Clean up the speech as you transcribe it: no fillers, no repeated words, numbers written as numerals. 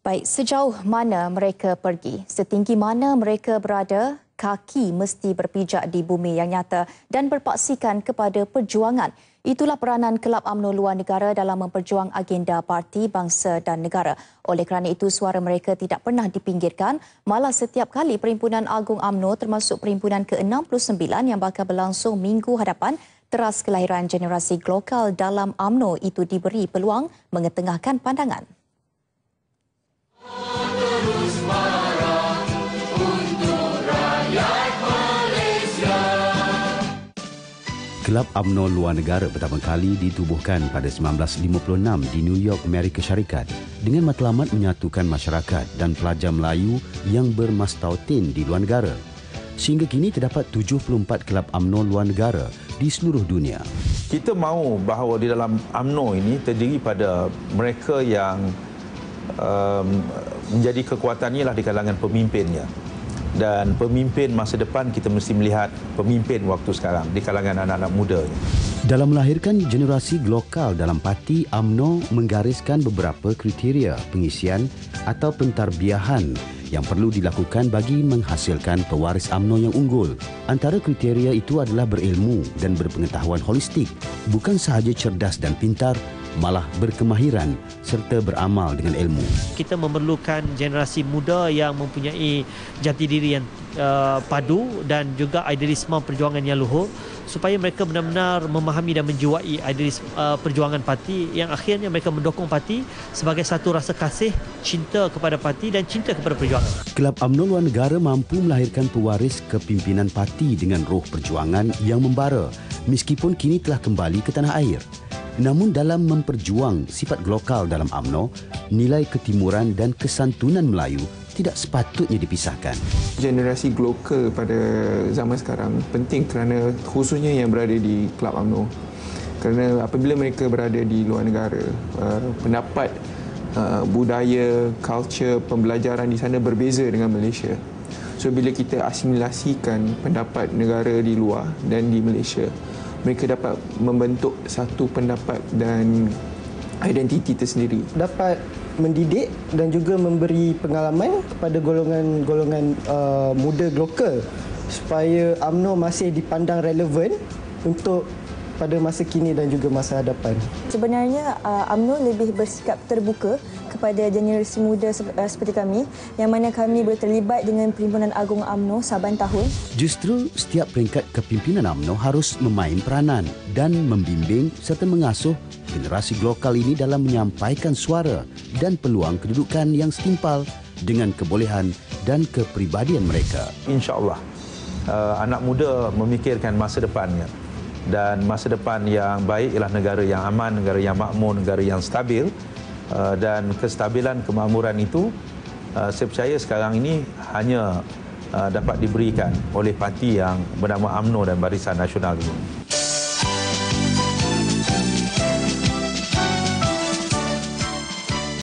Baik, sejauh mana mereka pergi, setinggi mana mereka berada, kaki mesti berpijak di bumi yang nyata dan berpaksikan kepada perjuangan. Itulah peranan Kelab UMNO Luar Negara dalam memperjuang agenda parti, bangsa dan negara. Oleh kerana itu, suara mereka tidak pernah dipinggirkan. Malah setiap kali Perhimpunan Agung UMNO termasuk Perhimpunan ke-69 yang bakal berlangsung minggu hadapan, teras kelahiran generasi global dalam UMNO itu diberi peluang mengetengahkan pandangan. Kelab UMNO Luar Negara pertama kali ditubuhkan pada 1956 di New York, Amerika Syarikat dengan matlamat menyatukan masyarakat dan pelajar Melayu yang bermastautin di luar negara. Sehingga kini terdapat 74 kelab UMNO luar negara di seluruh dunia. Kita mahu bahawa di dalam UMNO ini terdiri pada mereka yang menjadi kekuatannya lah di kalangan pemimpinnya. Dan pemimpin masa depan kita mesti melihat pemimpin waktu sekarang di kalangan anak-anak muda. Dalam melahirkan generasi global dalam parti, UMNO menggariskan beberapa kriteria pengisian atau pentarbiahan yang perlu dilakukan bagi menghasilkan pewaris UMNO yang unggul. Antara kriteria itu adalah berilmu dan berpengetahuan holistik, bukan sahaja cerdas dan pintar, malah berkemahiran serta beramal dengan ilmu. Kita memerlukan generasi muda yang mempunyai jati diri yang padu dan juga idealisme perjuangan yang luhur supaya mereka benar-benar memahami dan menjiwai idealisme perjuangan parti yang akhirnya mereka mendukung parti sebagai satu rasa kasih, cinta kepada parti dan cinta kepada perjuangan. Kelab UMNO Luar Negara mampu melahirkan pewaris kepimpinan parti dengan roh perjuangan yang membara meskipun kini telah kembali ke tanah air. Namun dalam memperjuang sifat global dalam UMNO, nilai ketimuran dan kesantunan Melayu tidak sepatutnya dipisahkan. Generasi global pada zaman sekarang penting kerana khususnya yang berada di Kelab UMNO. Kerana apabila mereka berada di luar negara, pendapat, budaya, culture, pembelajaran di sana berbeza dengan Malaysia. So bila kita asimilasikan pendapat negara di luar dan di Malaysia, mereka dapat membentuk satu pendapat dan identiti tersendiri. Dapat mendidik dan juga memberi pengalaman kepada golongan-golongan muda lokal supaya UMNO masih dipandang relevan untuk pada masa kini dan juga masa hadapan. Sebenarnya UMNO lebih bersikap terbuka kepada generasi muda seperti kami yang mana kami boleh terlibat dengan Perhimpunan Agung UMNO saban tahun. Justru setiap peringkat kepimpinan UMNO harus memain peranan dan membimbing serta mengasuh generasi global ini dalam menyampaikan suara dan peluang kedudukan yang setimpal dengan kebolehan dan kepribadian mereka. InsyaAllah anak muda memikirkan masa depannya. Dan masa depan yang baik ialah negara yang aman, negara yang makmur, negara yang stabil. Dan kestabilan, kemakmuran itu saya percaya sekarang ini hanya dapat diberikan oleh parti yang bernama UMNO dan Barisan Nasional ini.